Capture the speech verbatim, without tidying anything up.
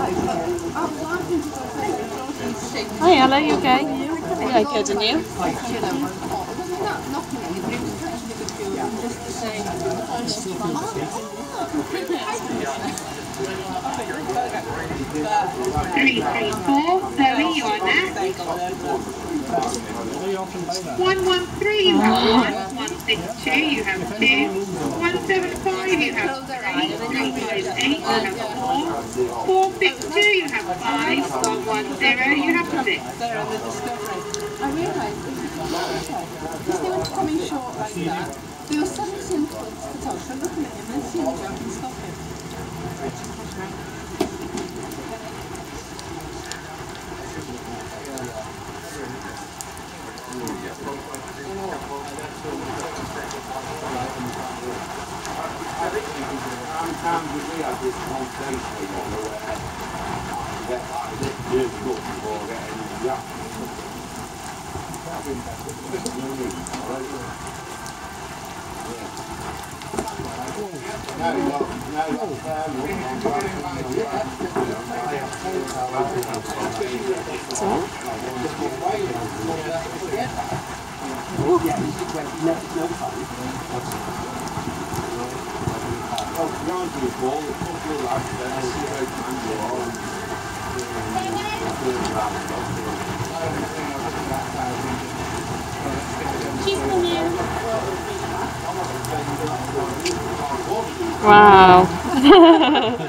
Hi Ella, you okay? Yeah, good, and you? Three, three, four. Zoe, you are next. One, one, three, you have one. One, six, two, you have two. One, seven, five, you have three. Three, five, eight, you have four. Four, six, two, you have five. One, one, zero, you have six. I realised because they were coming short like that, there was some symptoms to tell. So looking at him and seeing him, I can stop him. Sometimes we have this conversation where I get like this difficult before getting yeah. Wow.